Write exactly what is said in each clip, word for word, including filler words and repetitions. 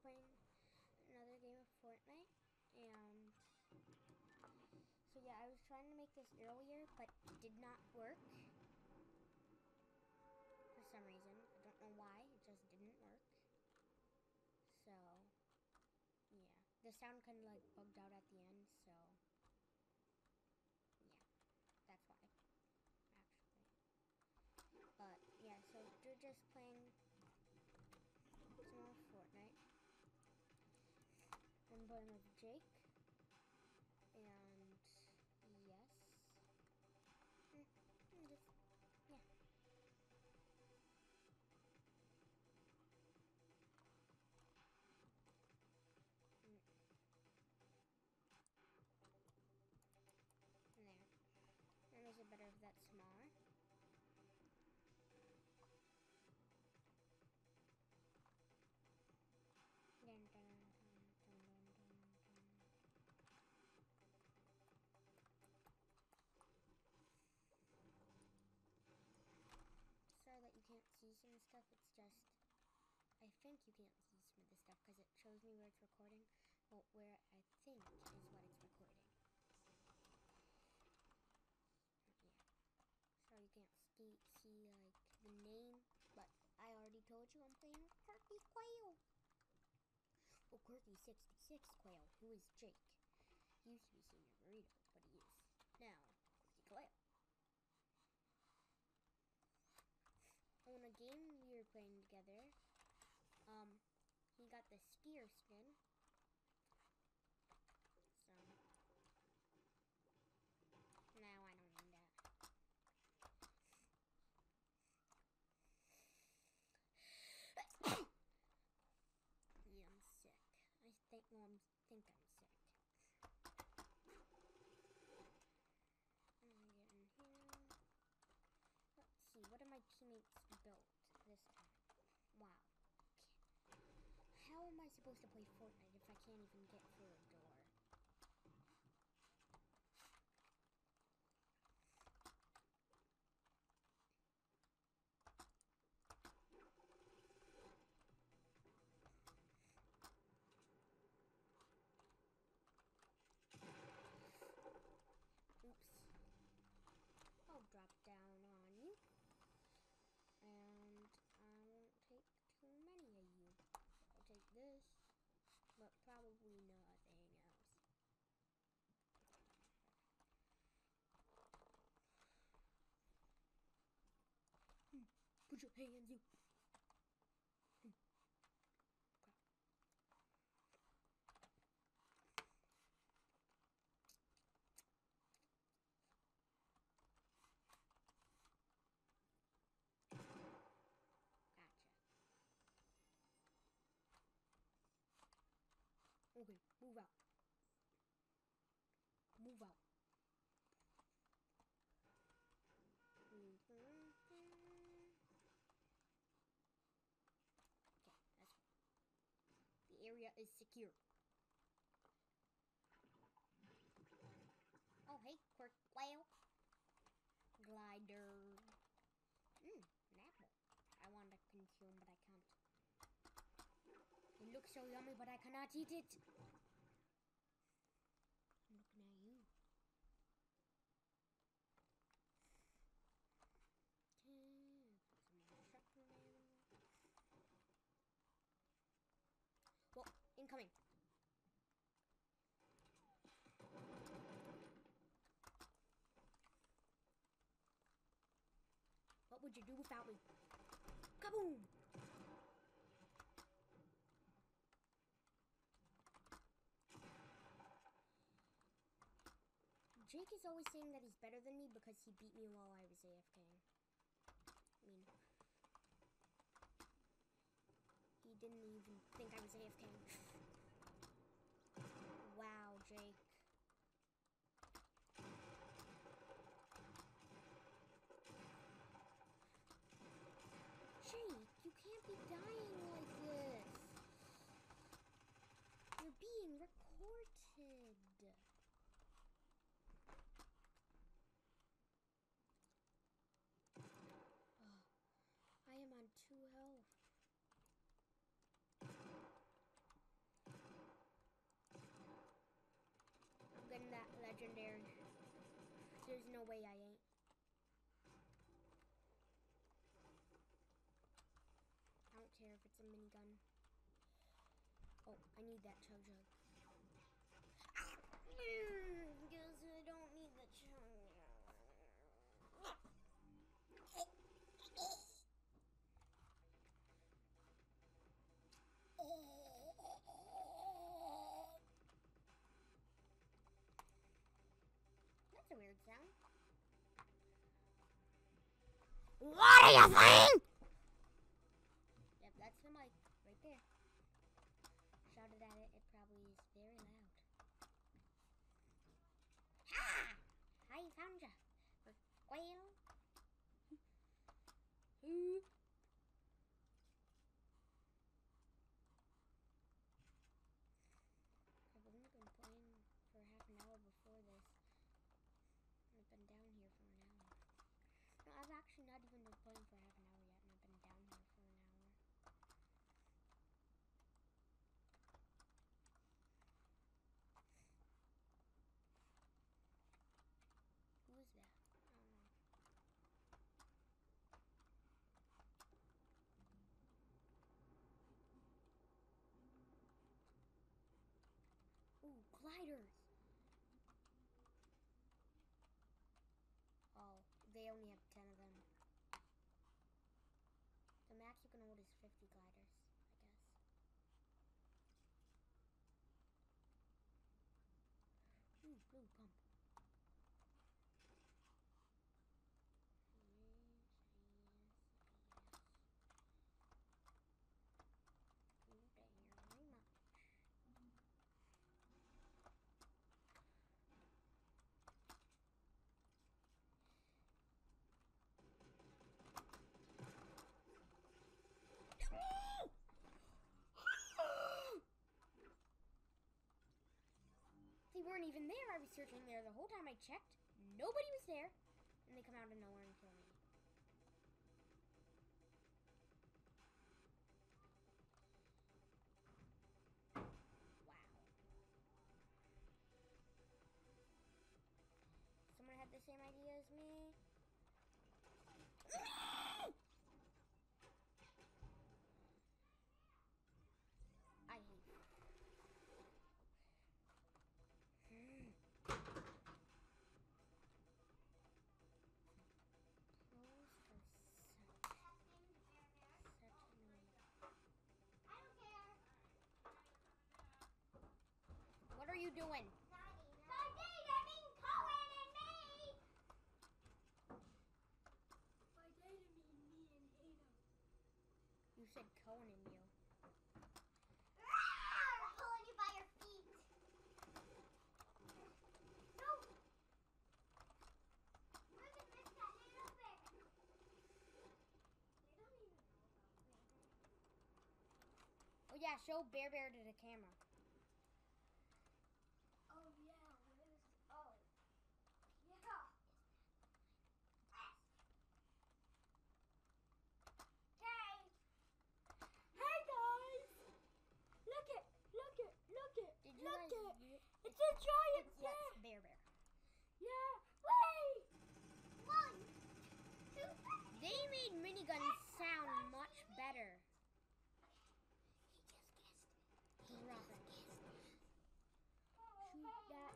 playing another game of Fortnite, and so yeah, I was trying to make this earlier, but it did not work for some reason. I don't know why, it just didn't work. So yeah, the sound kind of like bugged out at the end, so yeah, that's why, actually. But yeah, so we're just playing some more Fortnite. I'm playing with Jake, and yes, mm, mm, just, yeah. Mm. There. And is it better if that's smaller? Dun, dun, dun, dun, dun, dun, dun. Sorry that you can't see some stuff, it's just, I think you can't see some of the stuff because it shows me where it's recording, but where I think is what it's recording. Yeah. So you can't see, see like the name, but I already told you I'm playing with Quirky Quail. Oh, Quirky sixty-six Quail, who is Jake. He used to be Senior Burrito, but he is now Quirky Quail. On a game we were playing together, um, he got the skier skin. So now I don't need that. Yeah, I'm sick. I think, well, I think I'm sick. I'm getting here. Let's see, what have my teammates built this time? Wow. How am I supposed to play Fortnite if I can't even get through a door? Oops. I'll drop down on you. And I won't take too many of you. I'll take this, but probably nothing else. Hmm. Put your hands up. Hmm. Okay. Gotcha. Okay, move out. Move out. Mm-hmm. Okay, that's fine. The area is secure. Oh, hey, Quirk Quail. Glider. Mmm, an apple. I want to consume, but I can't. It looks so yummy, but I cannot eat it. I'm looking at you. Okay, put some more sugar in. Well, incoming. What would you do without me? Kaboom! Jake is always saying that he's better than me because he beat me while I was AFKing. I mean, he didn't even think I was AFKing. Wow, Jake. Jake, you can't be dying like this. You're being recorded. I am on two health. legendary. There's no way I ain't. I don't care if it's a minigun. Oh, I need that chug jug. Guess I don't need the chug jug. That's a weird sound. What are you saying? Yep, that's the mic right there. Shouted at it, it probably is very loud. Ha! I found ya. Well. Who? I've only been playing for half an hour before this. I've been down here for an hour. No, I've actually not even been playing for half an hour yet, and I've been down here for an hour. Who is that? I don't know. Ooh, gliders! Oh, they only have ten of them. The max you can hold is fifty gliders, I guess. Ooh, blue pump. They weren't even there. I was searching there the whole time I checked. Nobody was there. And they come out of nowhere and kill me. Wow. Someone had the same idea as me. I hate you. What are you doing? You said Cohen and you. I'm pulling you by your feet. No. Look at this cat little bear. They don't even know about Bear Bear. Oh yeah, show Bear Bear to the camera. Oh yeah, where is oh. Yeah. Okay. Hey guys! Look it! Look it! Look it! Did you Look guys? it! You, It's a giant it's, bear! yes, Bear Bear. Yeah! Wait! One, two, three. They made miniguns sound much better. He just guessed. Drop it. Shoot that.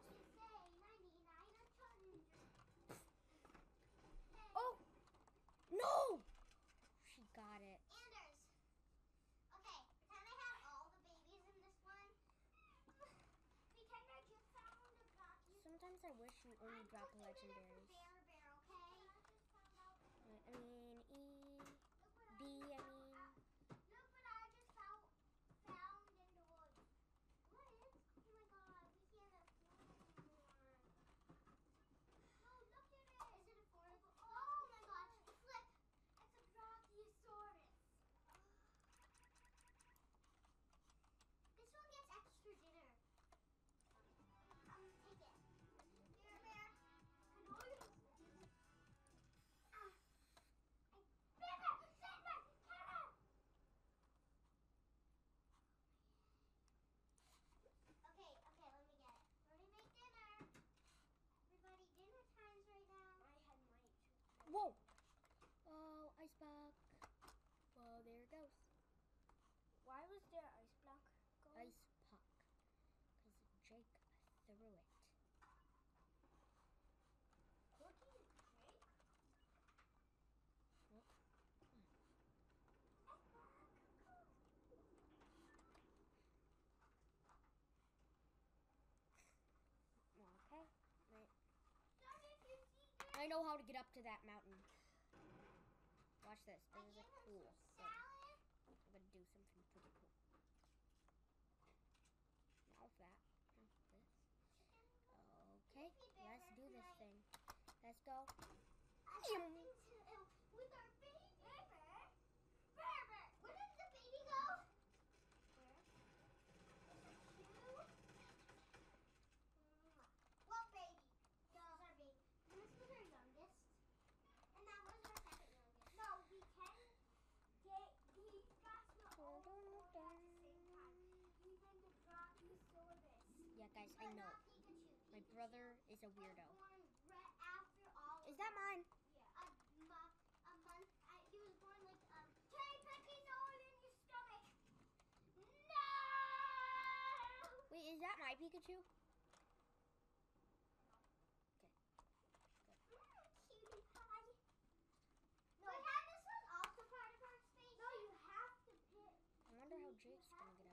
Oh! No! She got it. Anders. Okay, pretend I have all the babies in this one. Pretend I just found a Rocky. Sometimes I wish you only drop the legendaries. Bear Bear, okay? I mean, E, B, I mean. Look what I just found, found in the woods. What is? Oh my god, we can't afford it anymore. No, look at it. Is it affordable? Oh my god, flip. It's a Brachiosaurus. This one gets extra dinner. Um, take it. Bear Bear. I know you. Ah. I, Bear Bear, sit back. Come on. Whoa! Oh, ice block. Well, there it goes. Why was there ice block going? Ice puck. Because Jake threw it. Cookie is Jake? Well, okay. Right. Sorry if you see this. I know how to get up to that mountain. Watch this. I This is gave a him cool some thing. salad. I'm gonna do something pretty cool. Now that. Now this. Okay. Let's do this thing. Let's go. I have things to do with our baby. Bear, bear, bear. Where did the baby go? Where? Two. What baby? This is our baby. This was our youngest, and that was our second youngest. No, we can get these guys were all born at the same time. Even the Brachiosaurus. Yeah, guys, I But know. not Pikachu. My Pikachu brother is a was weirdo. born right after all Is of that them. mine? Yeah, a, mo- a month. Uh, he was born like um. Tay, Pecky's all in your stomach. No. Wait, is that my Pikachu? Okay. Mm, cutie pie. No, but Hannah's was also part of our space. No, you have to pick. I wonder how Jake's gonna get